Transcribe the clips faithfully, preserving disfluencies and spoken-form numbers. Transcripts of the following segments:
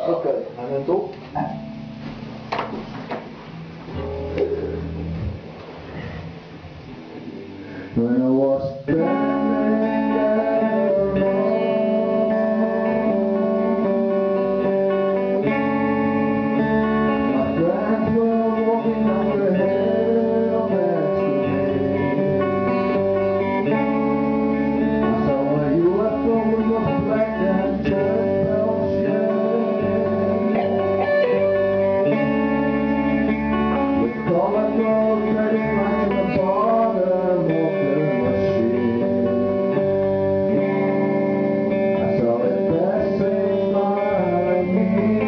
Okay, and then talk. When I was standing there alone, my friends were walking on the hill next to me. I saw a U F O with a black and church bell shining, with color gold credit lines in the bottom of the machine. I saw it passing by me.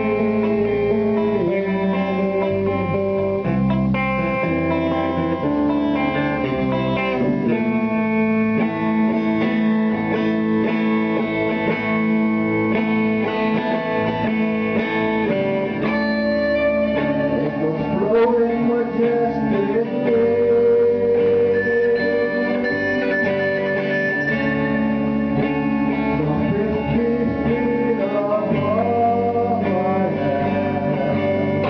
It was floating majestically. Some fifty feet above my head.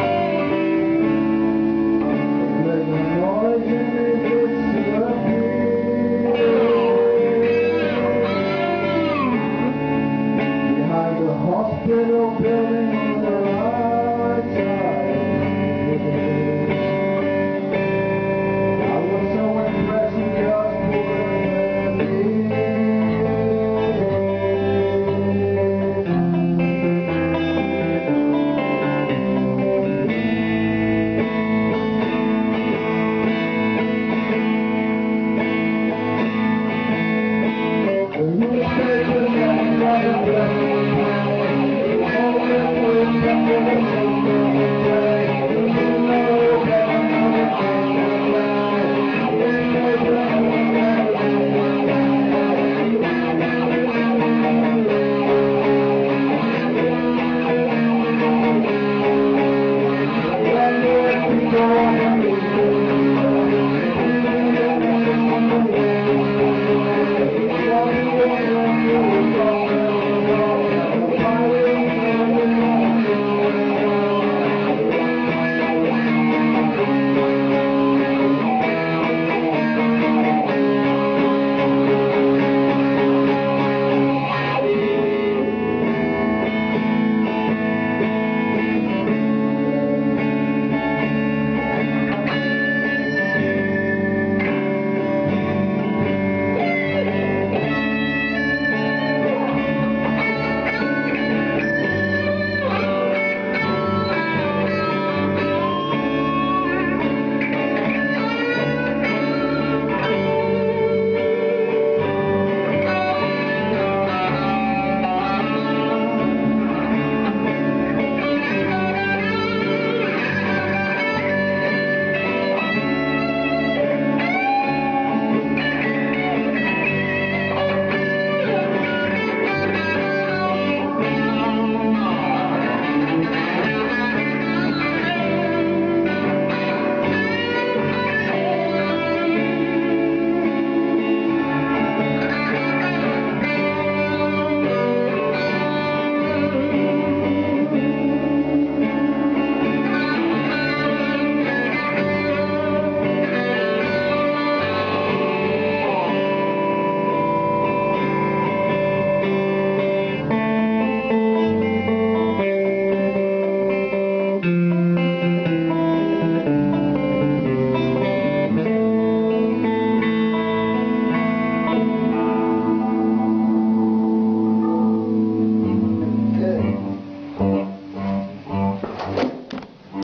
It made a noise and it disappeared behind the hospital building.